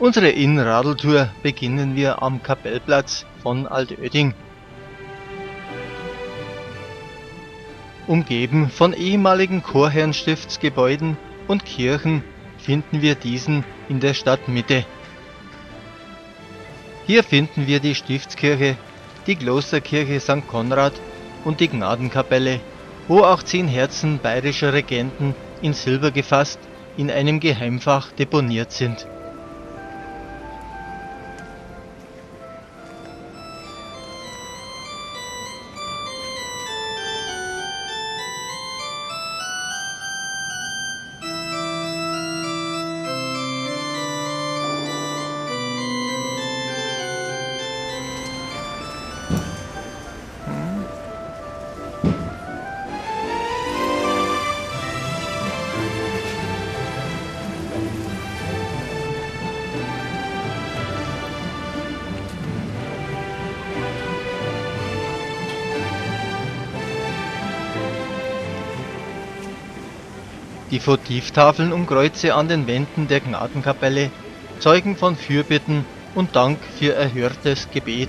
Unsere Innenradeltour beginnen wir am Kapellplatz von Altötting. Umgeben von ehemaligen Chorherrenstiftsgebäuden und Kirchen finden wir diesen in der Stadtmitte. Hier finden wir die Stiftskirche, die Klosterkirche St. Konrad und die Gnadenkapelle, wo auch 10 Herzen bayerischer Regenten in Silber gefasst in einem Geheimfach deponiert sind. Die Votivtafeln und Kreuze an den Wänden der Gnadenkapelle zeugen von Fürbitten und Dank für erhörtes Gebet.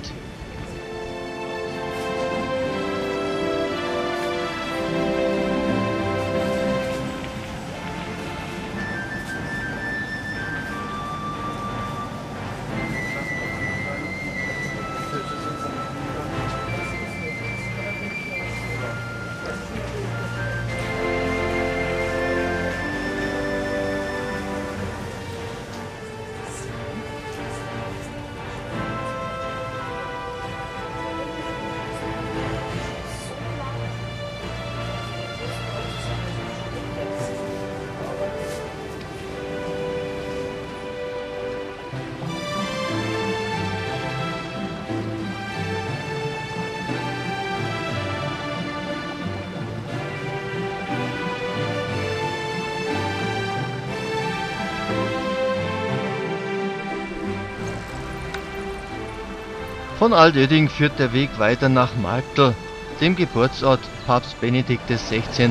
Von Altötting führt der Weg weiter nach Marktl, dem Geburtsort Papst Benedikt XVI.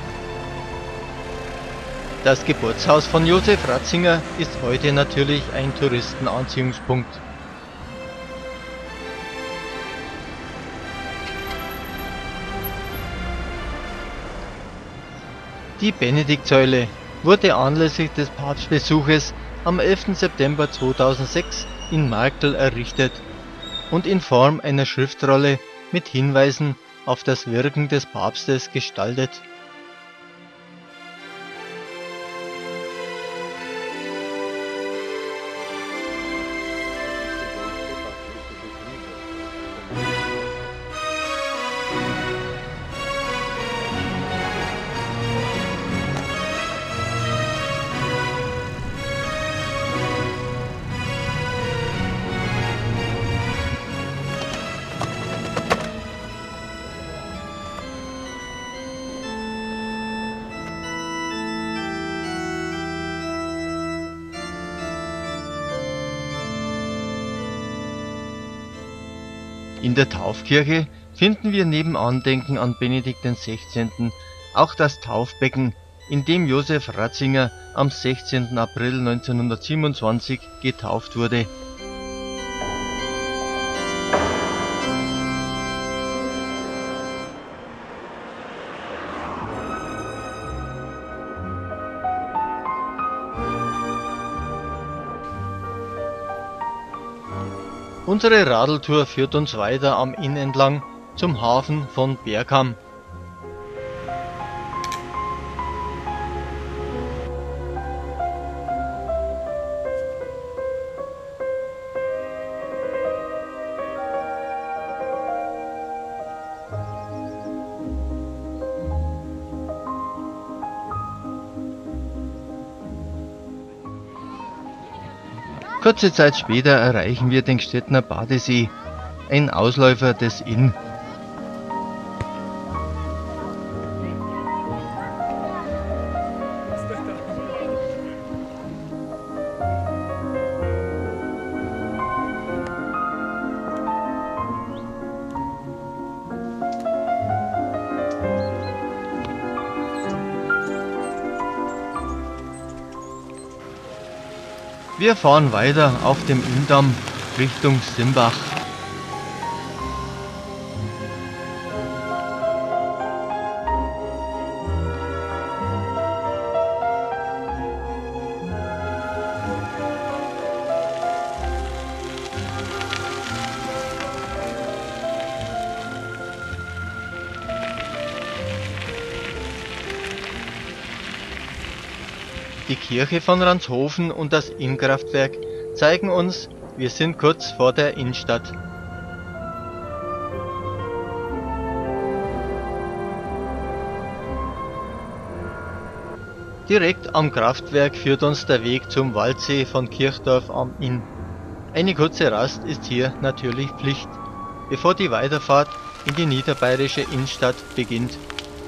Das Geburtshaus von Josef Ratzinger ist heute natürlich ein Touristenanziehungspunkt. Die Benediktsäule wurde anlässlich des Papstbesuches am 11. September 2006 in Marktl errichtet und in Form einer Schriftrolle mit Hinweisen auf das Wirken des Papstes gestaltet. In der Taufkirche finden wir neben Andenken an Benedikt XVI. Auch das Taufbecken, in dem Josef Ratzinger am 16. April 1927 getauft wurde. Unsere Radeltour führt uns weiter am Inn entlang zum Hafen von Bergam. Kurze Zeit später erreichen wir den Gstettner Badesee, ein Ausläufer des Inn. Wir fahren weiter auf dem Inndamm Richtung Simbach. Die Kirche von Ranshofen und das Innkraftwerk zeigen uns, wir sind kurz vor der Innenstadt. Direkt am Kraftwerk führt uns der Weg zum Waldsee von Kirchdorf am Inn. Eine kurze Rast ist hier natürlich Pflicht, bevor die Weiterfahrt in die niederbayerische Innenstadt beginnt.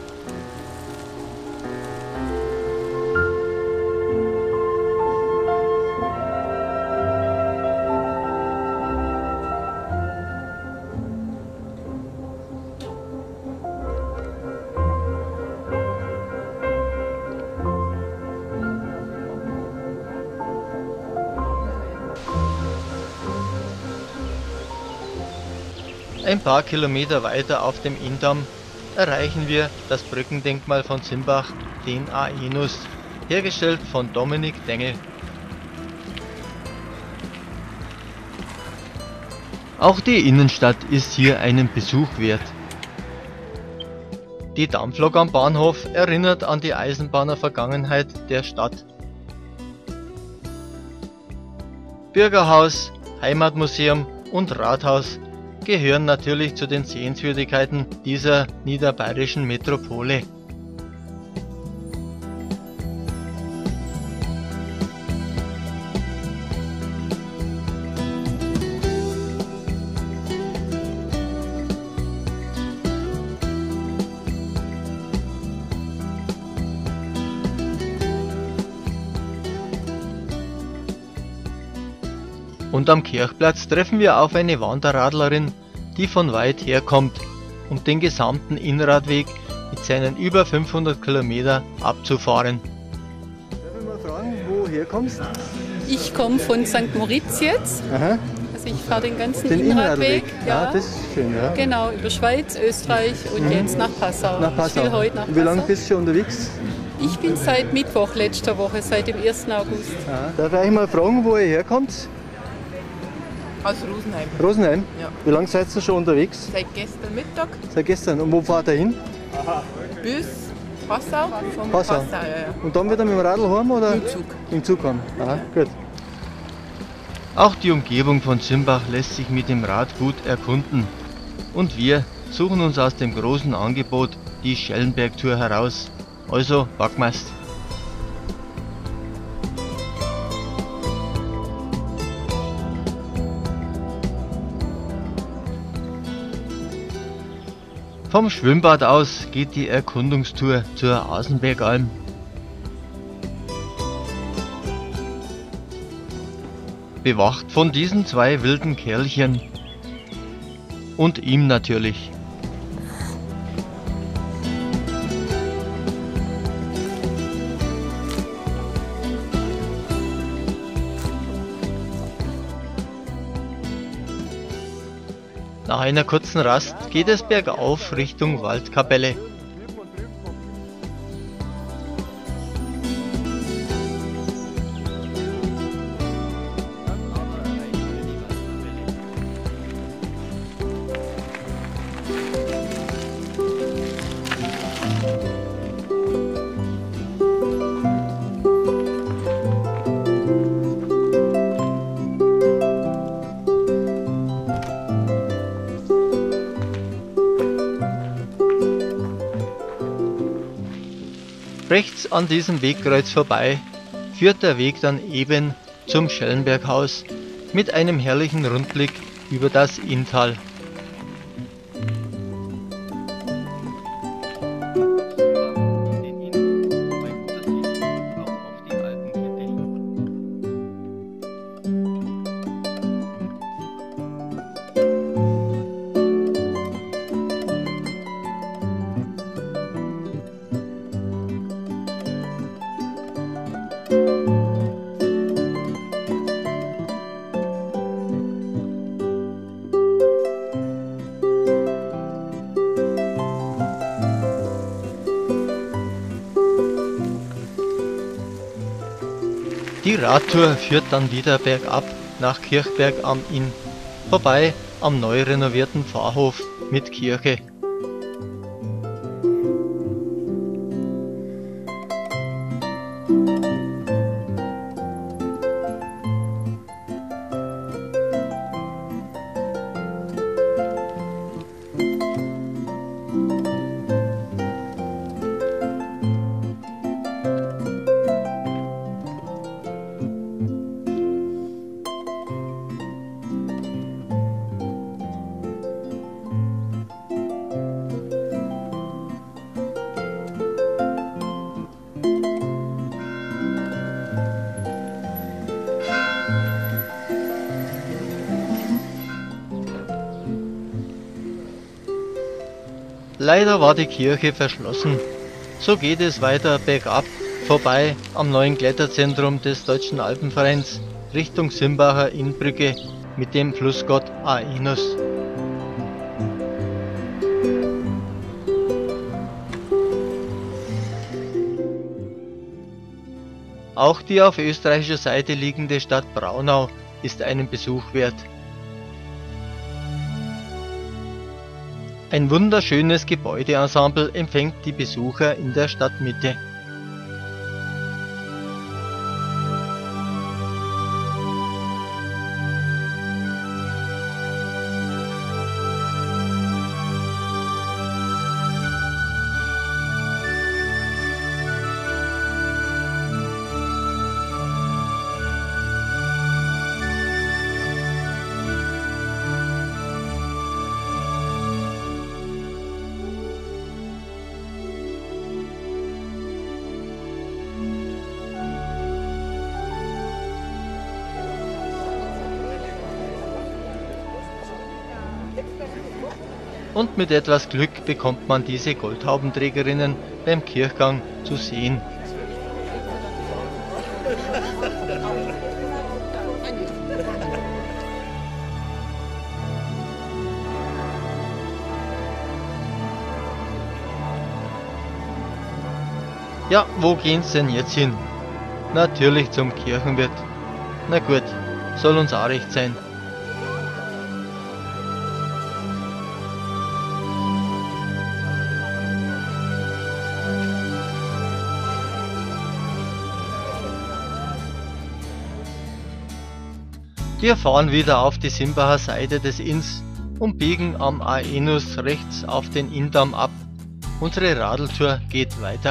Ein paar Kilometer weiter auf dem Inndamm erreichen wir das Brückendenkmal von Simbach, den Aenus, hergestellt von Dominik Dengel. Auch die Innenstadt ist hier einen Besuch wert. Die Dampflok am Bahnhof erinnert an die Eisenbahner-Vergangenheit der Stadt. Bürgerhaus, Heimatmuseum und Rathaus gehören natürlich zu den Sehenswürdigkeiten dieser niederbayerischen Metropole. Und am Kirchplatz treffen wir auf eine Wanderradlerin, die von weit her kommt, um den gesamten Innradweg mit seinen über 500 Kilometer abzufahren. Darf ich mal fragen, woher kommst du? Ich komme von St. Moritz jetzt. Aha. Also ich fahre den ganzen Den Innradweg. Ja, das ist schön, ja. Genau, über Schweiz, Österreich und jetzt nach Passau. Nach Ich will Passau. heute nach Und wie lange Passau. bist du schon unterwegs? Ich bin seit Mittwoch letzter Woche, seit dem 1. August. Aha. Darf ich mal fragen, wo ihr herkommt? Aus Rosenheim. Rosenheim? Ja. Wie lange seid ihr schon unterwegs? Seit gestern Mittag Seit gestern. Und wo fahrt ihr hin? bis Passau. Von Passau. Passau, ja. Und dann wieder mit dem Radl heim oder? Im Zug. Im Zug heim. Aha, gut. Auch die Umgebung von Simbach lässt sich mit dem Rad gut erkunden. Und wir suchen uns aus dem großen Angebot die Schellenberg-Tour heraus. Also, Backmast! Vom Schwimmbad aus geht die Erkundungstour zur Asenbergalm. Bewacht von diesen zwei wilden Kerlchen. Und ihm natürlich. Nach einer kurzen Rast geht es bergauf Richtung Waldkapelle. Rechts an diesem Wegkreuz vorbei führt der Weg dann eben zum Schellenberghaus mit einem herrlichen Rundblick über das Inntal. Die Radtour führt dann wieder bergab nach Kirchberg am Inn, vorbei am neu renovierten Pfarrhof mit Kirche. Leider war die Kirche verschlossen. So geht es weiter bergab, vorbei am neuen Kletterzentrum des Deutschen Alpenvereins Richtung Simbacher Innbrücke mit dem Flussgott Aenus. Auch die auf österreichischer Seite liegende Stadt Braunau ist einen Besuch wert. Ein wunderschönes Gebäudeensemble empfängt die Besucher in der Stadtmitte. Und mit etwas Glück bekommt man diese Goldhaubenträgerinnen beim Kirchgang zu sehen. Ja, wo gehen's denn jetzt hin? Natürlich zum Kirchenwirt. Na gut, soll uns auch recht sein. Wir fahren wieder auf die Simbacher Seite des Inns und biegen am Aenus rechts auf den Inndamm ab. Unsere Radeltour geht weiter.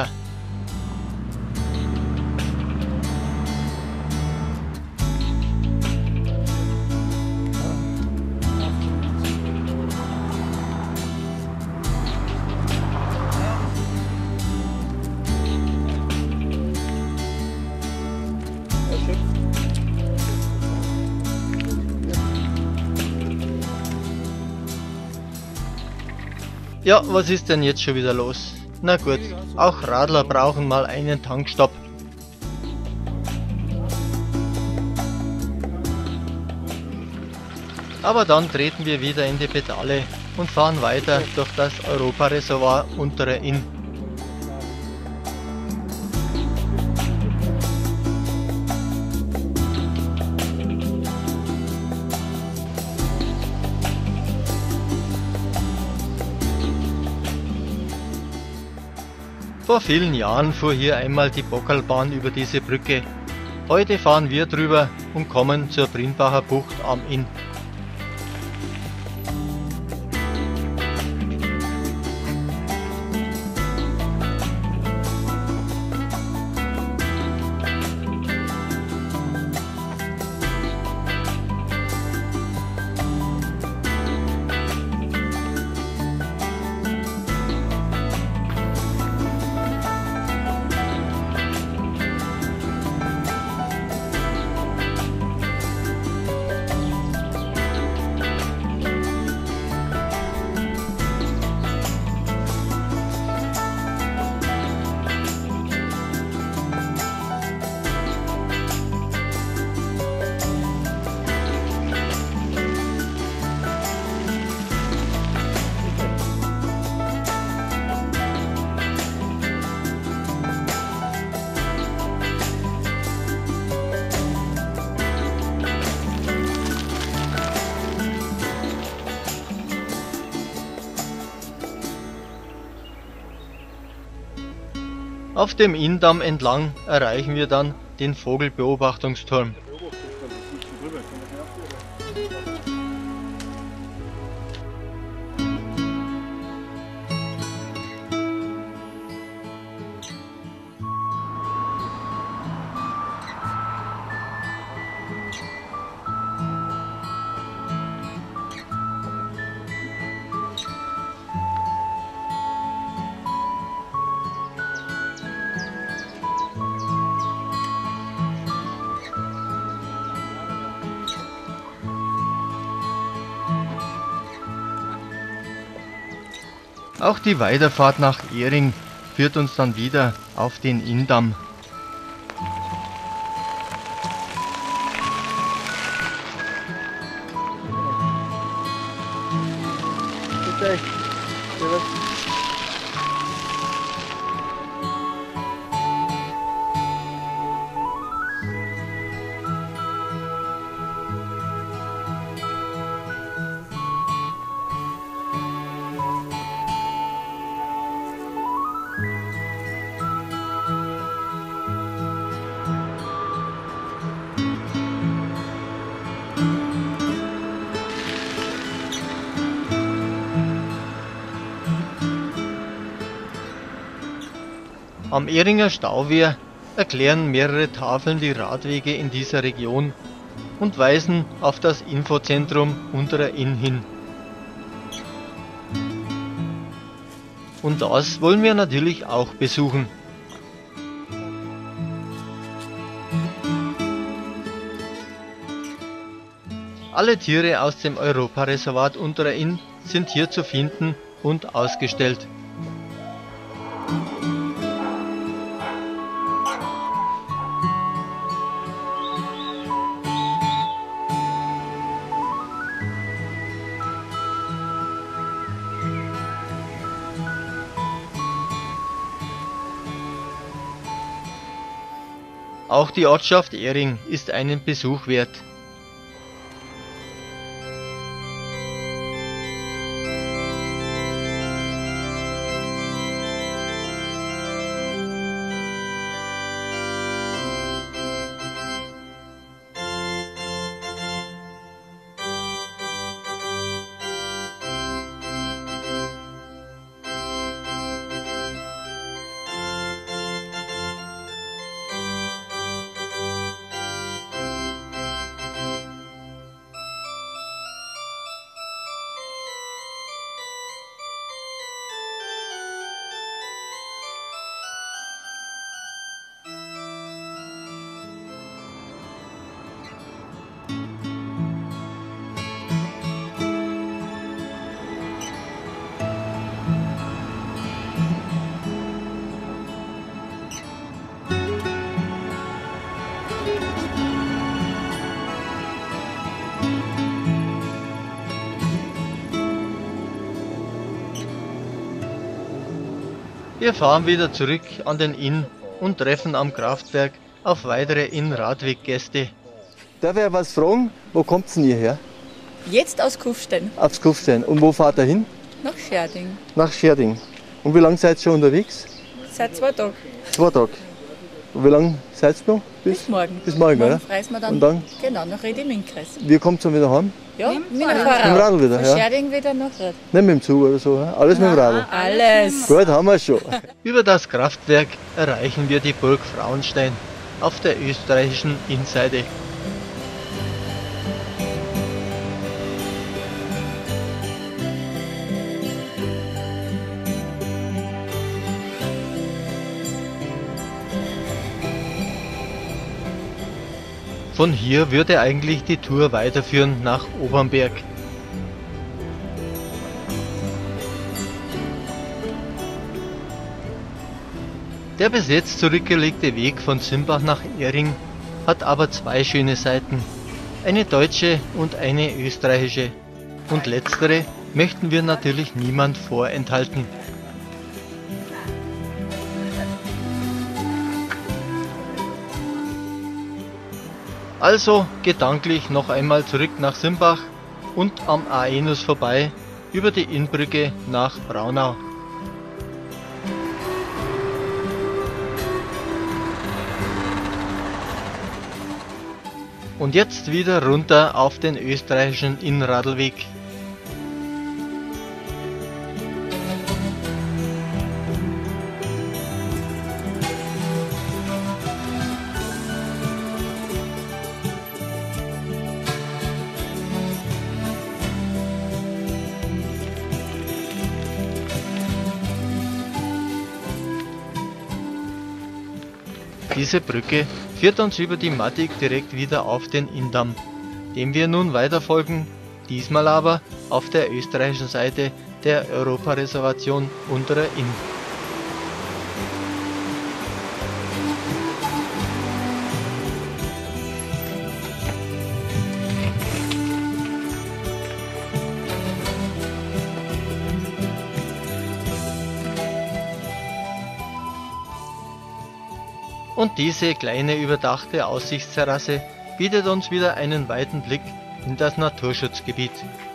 Ja, was ist denn jetzt schon wieder los? Na gut, auch Radler brauchen mal einen Tankstopp. Aber dann treten wir wieder in die Pedale und fahren weiter durch das Europareservoir Untere Inn. Vor vielen Jahren fuhr hier einmal die Bockerlbahn über diese Brücke. Heute fahren wir drüber und kommen zur Brinbacher Bucht am Inn. Auf dem Inndamm entlang erreichen wir dann den Vogelbeobachtungsturm. Auch die Weiterfahrt nach Ehring führt uns dann wieder auf den Inndamm. Bitte. Am Ehringer Stauwehr erklären mehrere Tafeln die Radwege in dieser Region und weisen auf das Infozentrum Unterer Inn hin. Und das wollen wir natürlich auch besuchen. Alle Tiere aus dem Europareservat Unterer Inn sind hier zu finden und ausgestellt. Auch die Ortschaft Ehring ist einen Besuch wert. Wir fahren wieder zurück an den Inn und treffen am Kraftwerk auf weitere Inn-Radweggäste. Darf ich was fragen? Wo kommt denn ihr her? Jetzt aus Kufstein, Aufs Kufstein. Und wo fahrt ihr hin? nach Scherding. Nach Scherding. Und wie lange seid ihr schon unterwegs? Seit 2 Tagen. 2 Tage. Und wie lange seid ihr noch? Bis morgen. Bis morgen, Morgen oder? reisen wir dann, Und dann? genau, nach Red im Innkreis. Wie kommt ihr wieder heim? Ja, mit dem Mit dem Fahrrad. Radl wieder, Von ja? Scherding wieder nach Red. Nicht mit dem Zug oder so, ja? Alles mit dem Radl. Alles. Gut, haben wir schon. Über das Kraftwerk erreichen wir die Burg Frauenstein auf der österreichischen Innseite. Von hier würde eigentlich die Tour weiterführen nach Obernberg. Der bis jetzt zurückgelegte Weg von Simbach nach Ehring hat aber 2 schöne Seiten, eine deutsche und eine österreichische. Und letztere möchten wir natürlich niemand vorenthalten. Also gedanklich noch einmal zurück nach Simbach und am Aenus vorbei über die Innbrücke nach Braunau. Und jetzt wieder runter auf den österreichischen Innradlweg. Diese Brücke führt uns über die Mattig direkt wieder auf den Inndamm, dem wir nun weiter folgen, diesmal aber auf der österreichischen Seite der Europareservation Unterer Inn. Und diese kleine überdachte Aussichtsterrasse bietet uns wieder einen weiten Blick in das Naturschutzgebiet.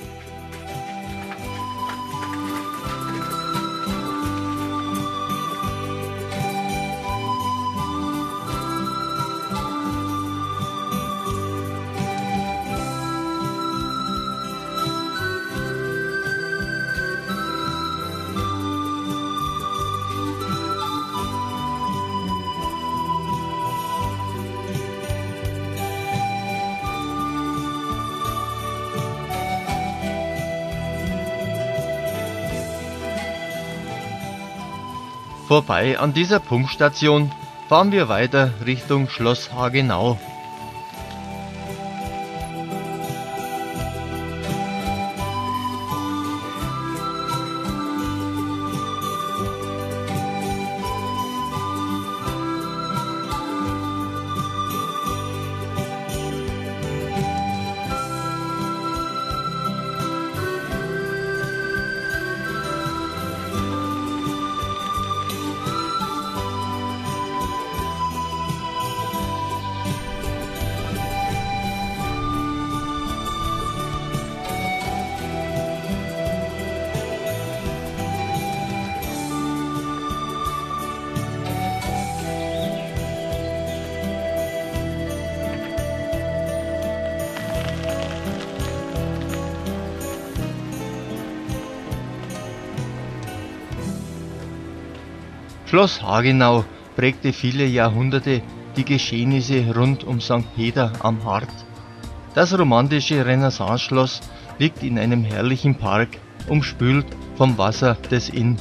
Vorbei an dieser Pumpstation fahren wir weiter Richtung Schloss Hagenau. Schloss Hagenau prägte viele Jahrhunderte die Geschehnisse rund um St. Peter am Hart. Das romantische Renaissance-Schloss liegt in einem herrlichen Park, umspült vom Wasser des Inn.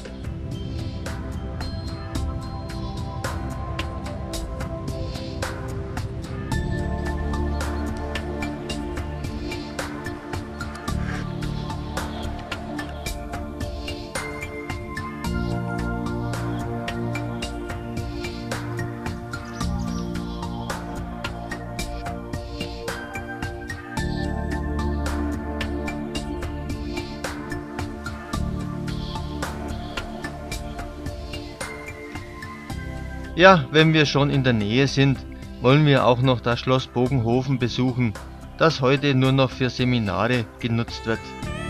Ja, wenn wir schon in der Nähe sind, wollen wir auch noch das Schloss Bogenhofen besuchen, das heute nur noch für Seminare genutzt wird.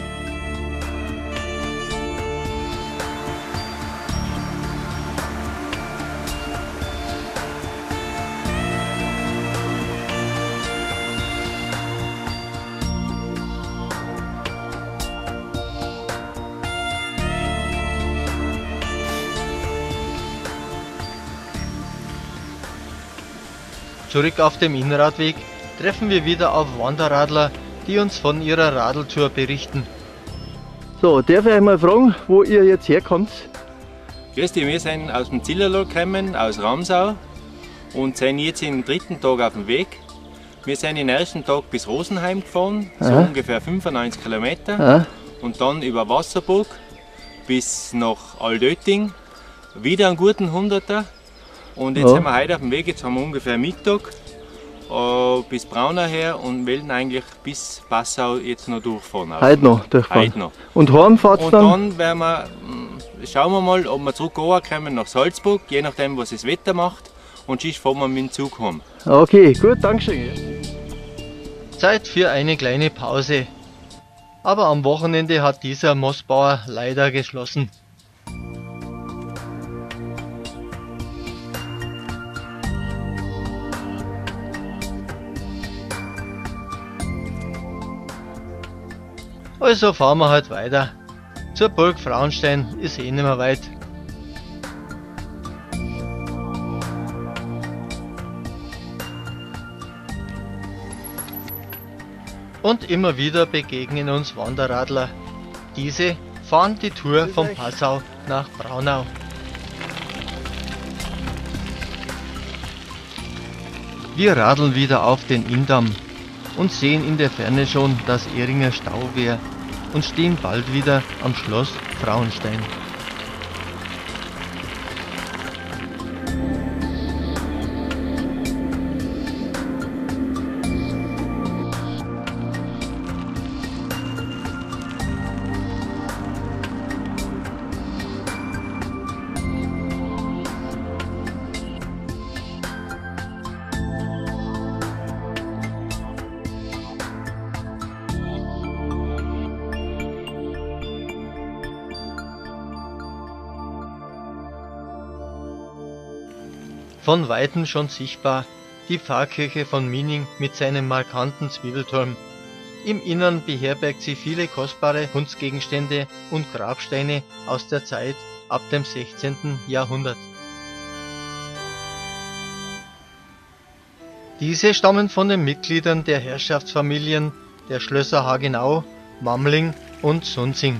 Zurück auf dem Innradweg treffen wir wieder auf Wanderradler, die uns von ihrer Radeltour berichten. So, darf ich einmal fragen, wo ihr jetzt herkommt? Grüß dich, wir sind aus dem Zillerloh gekommen, aus Ramsau und sind jetzt im dritten Tag auf dem Weg. Wir sind den ersten Tag bis Rosenheim gefahren, so ungefähr 95 Kilometer. Und dann über Wasserburg bis nach Altötting, wieder einen guten 100er. Und jetzt sind wir heute auf dem Weg, jetzt haben wir ungefähr Mittag bis Braunau her und wollen eigentlich bis Passau jetzt noch durchfahren. Heute noch durchfahren? Heute noch. Und heim fahrt's dann? Und dann werden wir, schauen wir mal, ob wir zurück kommen nach Salzburg, je nachdem was das Wetter macht. Und sonst fahren wir mit dem Zug heim. Okay, gut, Dankeschön. Zeit für eine kleine Pause. Aber am Wochenende hat dieser Mossbauer leider geschlossen. Also fahren wir halt weiter. Zur Burg Frauenstein ist eh nicht mehr weit. Und immer wieder begegnen uns Wanderradler. Diese fahren die Tour von Passau nach Braunau. Wir radeln wieder auf den Inndamm und sehen in der Ferne schon das Ehringer Stauwehr und stehen bald wieder am Schloss Frauenstein. Von Weitem schon sichtbar die Pfarrkirche von Mining mit seinem markanten Zwiebelturm. Im Innern beherbergt sie viele kostbare Kunstgegenstände und Grabsteine aus der Zeit ab dem 16. Jahrhundert. Diese stammen von den Mitgliedern der Herrschaftsfamilien der Schlösser Hagenau, Mamling und Sonsing.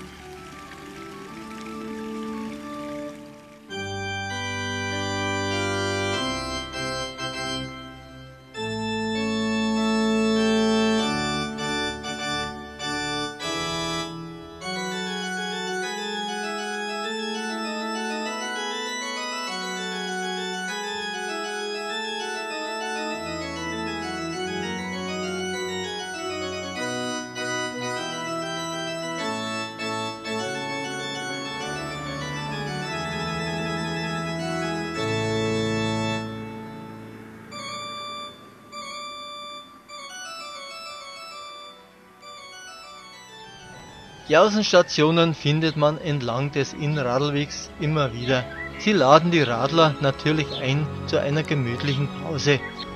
Die Außenstationen findet man entlang des Innradlwegs immer wieder. Sie laden die Radler natürlich ein zu einer gemütlichen Pause.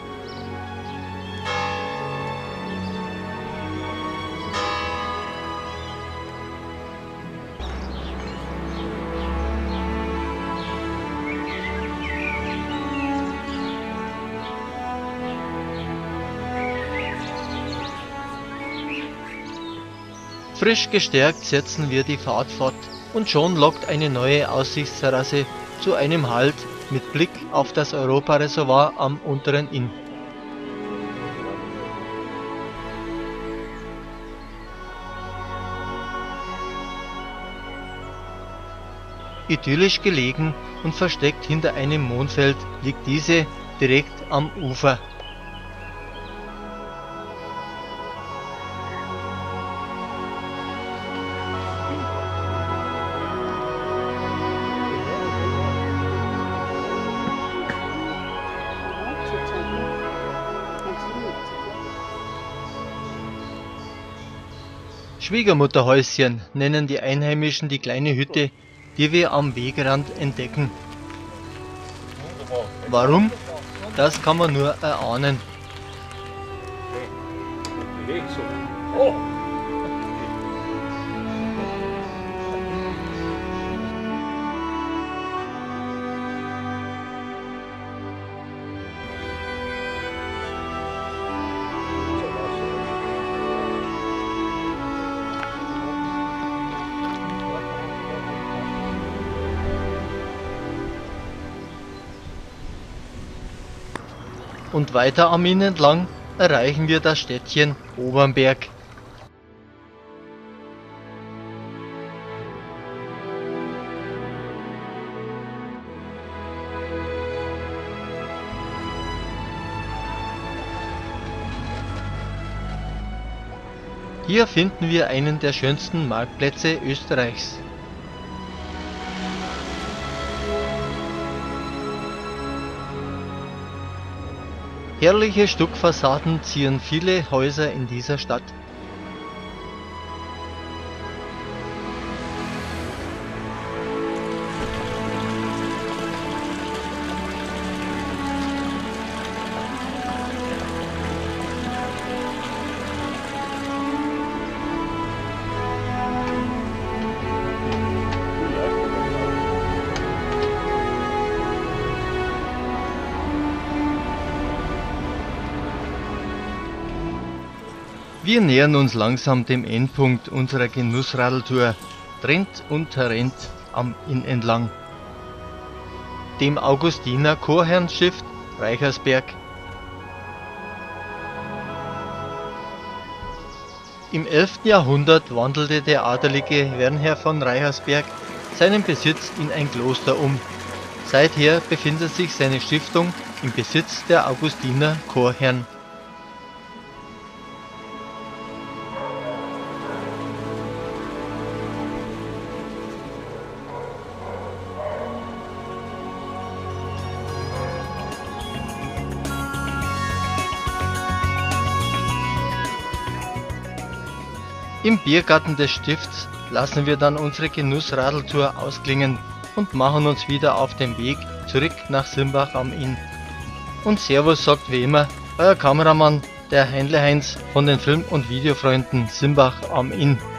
Frisch gestärkt setzen wir die Fahrt fort und schon lockt eine neue Aussichtsterrasse zu einem Halt mit Blick auf das Europareservoir am unteren Inn. Idyllisch gelegen und versteckt hinter einem Mondfeld liegt diese direkt am Ufer. Schwiegermutterhäuschen nennen die Einheimischen die kleine Hütte, die wir am Wegrand entdecken. Warum? Das kann man nur erahnen. Und weiter am Inn entlang erreichen wir das Städtchen Obernberg. Hier finden wir einen der schönsten Marktplätze Österreichs. Herrliche Stuckfassaden zieren viele Häuser in dieser Stadt. Wir nähern uns langsam dem Endpunkt unserer Genussradeltour Trent und Tarent am Inn entlang, dem Augustiner Chorherrnstift Reichersberg. Im 11. Jahrhundert wandelte der adelige Wernher von Reichersberg seinen Besitz in ein Kloster um. Seither befindet sich seine Stiftung im Besitz der Augustiner Chorherren. Im Biergarten des Stifts lassen wir dann unsere Genussradeltour ausklingen und machen uns wieder auf den Weg zurück nach Simbach am Inn. Und Servus sagt wie immer euer Kameramann, der Heinle Heinz von den Film- und Videofreunden Simbach am Inn.